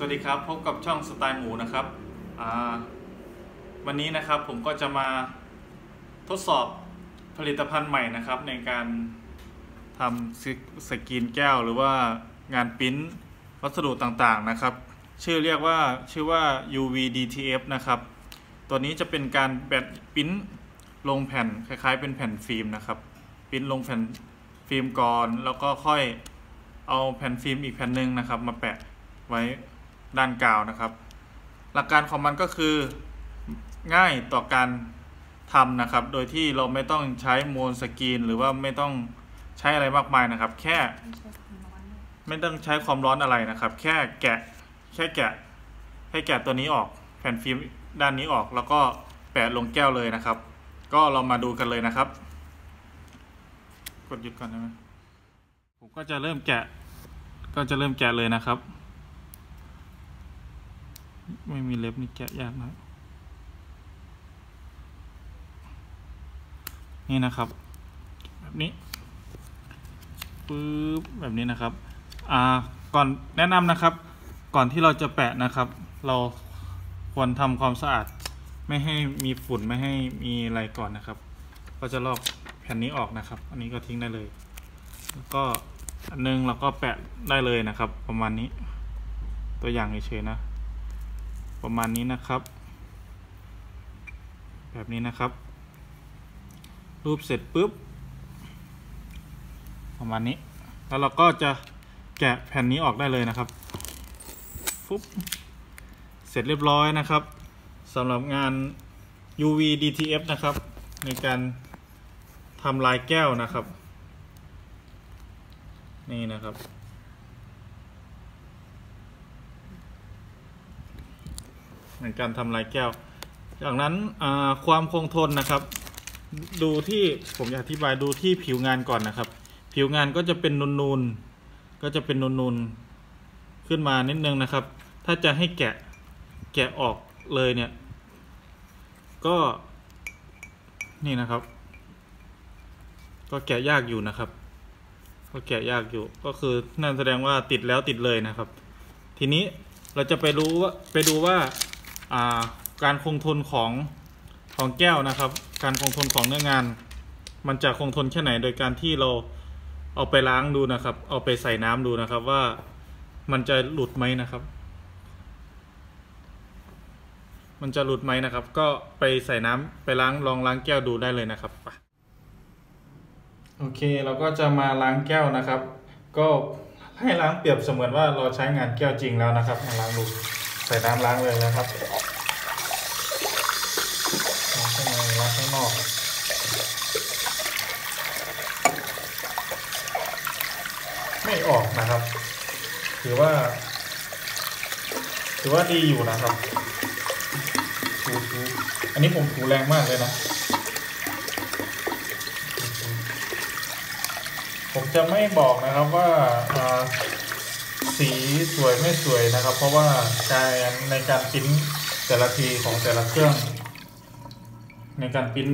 วัสดีครับพบกับช่องสไตล์หมูนะครับวันนี้นะครับผมก็จะมาทดสอบผลิตภัณฑ์ใหม่นะครับในการทำสกรีนแก้วหรือว่างานพิมพ์วัสดุต่างๆนะครับชื่อว่า UV-DTF นะครับตัวนี้จะเป็นการแบบพิมพ์ลงแผ่นคล้ายๆเป็นแผ่นฟิล์มนะครับพิมพ์ลงแผ่นฟิล์มก่อนแล้วก็ค่อยเอาแผ่นฟิล์มอีกแผ่นหนึ่งนะครับมาแปะไว้ด้านกาวนะครับหลักการของมันก็คือง่ายต่อการทำนะครับโดยที่เราไม่ต้องใช้โมลสกรีนหรือว่าไม่ต้องใช้อะไรมากมายนะครับแค่ไม่ต้องใช้ความร้อนอะไรนะครับแค่แกะตัวนี้ออกแผ่นฟิล์มด้านนี้ออกแล้วก็แปะลงแก้วเลยนะครับก็เรามาดูกันเลยนะครับกดหยุดก่อนได้ไหมผมก็จะเริ่มแกะเลยนะครับไม่มีเล็บนี่แกะยากนะนี่นะครับแบบนี้ปึ๊บแบบนี้นะครับก่อนแนะนำนะครับก่อนที่เราจะแปะนะครับเราควรทำความสะอาดไม่ให้มีฝุ่นไม่ให้มีอะไรก่อนนะครับก็จะลอกแผ่นนี้ออกนะครับอันนี้ก็ทิ้งได้เลยแล้วก็อันนึงเราก็แปะได้เลยนะครับประมาณนี้ตัวอย่างเฉยๆนะประมาณนี้นะครับแบบนี้นะครับรูปเสร็จปุ๊บประมาณนี้แล้วเราก็จะแกะแผ่นนี้ออกได้เลยนะครับฟุ๊บเสร็จเรียบร้อยนะครับสำหรับงาน UV-DTF นะครับในการทำลายแก้วนะครับนี่นะครับในการทำลายแก้วจากนั้นความคงทนนะครับดูที่ผมจะอธิบายดูที่ผิวงานก่อนนะครับผิวงานก็จะเป็นนูนๆขึ้นมานิดนึงนะครับถ้าจะให้แกะออกเลยเนี่ยก็นี่นะครับก็แกะยากอยู่นะครับก็แกะยากอยู่ก็คือนั่นแสดงว่าติดแล้วติดเลยนะครับทีนี้เราจะไปดูว่าการคงทนของแก้วนะครับการคงทนของเนื้องานมันจะคงทนแค่ไหนโดยการที่เราเอาไปล้างดูนะครับเอาไปใส่น้ำดูนะครับว่ามันจะหลุดไหมนะครับมันจะหลุดไหมนะครับก็ไปใส่น้ำไปลองล้างแก้วดูได้เลยนะครับโอเคเราก็จะมาล้างแก้วนะครับก็ให้ล้างเปรียบเสมือนว่าเราใช้งานแก้วจริงแล้วนะครับมาล้างดูใส่น้ำล้างเลยนะครับล้างข้างในล้างข้างนอกไม่ออกนะครับถือว่าดีอยู่นะครับถูอันนี้ผมถูแรงมากเลยนะผมจะไม่บอกนะครับว่าสีสวยไม่สวยนะครับเพราะว่าในการพิมพ์แต่ละทีของแต่ละเครื่องในการพิม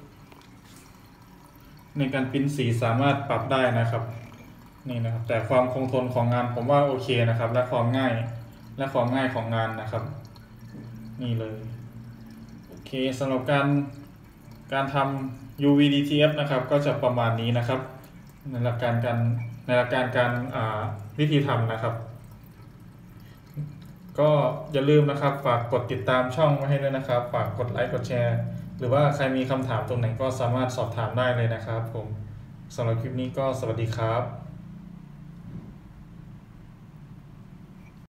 พ์สีสามารถปรับได้นะครับนี่นะครับแต่ความคงทนของงานผมว่าโอเคนะครับและความง่ายของงานนะครับนี่เลยโอเคสำหรับการทำ UV-DTF นะครับก็จะประมาณนี้นะครับในหลักการการวิธีทำนะครับก็อย่าลืมนะครับฝากกดติดตามช่องไว้ให้ด้วยนะครับฝากกดไลค์กดแชร์หรือว่าใครมีคำถามตรงไหนก็สามารถสอบถามได้เลยนะครับผมสำหรับคลิปนี้ก็สวัสดีครับ